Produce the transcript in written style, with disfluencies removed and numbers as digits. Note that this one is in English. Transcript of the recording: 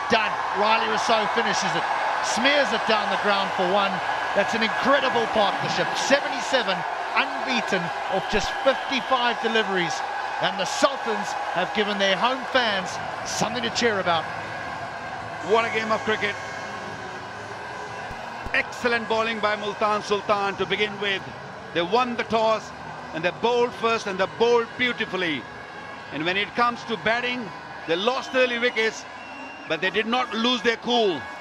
done. Riley Rousseau finishes it, smears it down the ground for one. That's an incredible partnership. 77 unbeaten of just 55 deliveries. And the Sultans have given their home fans something to cheer about. What a game of cricket. Excellent bowling by Multan Sultan to begin with. They won the toss and they bowled first and they bowled beautifully. And when it comes to batting, they lost early wickets, but they did not lose their cool.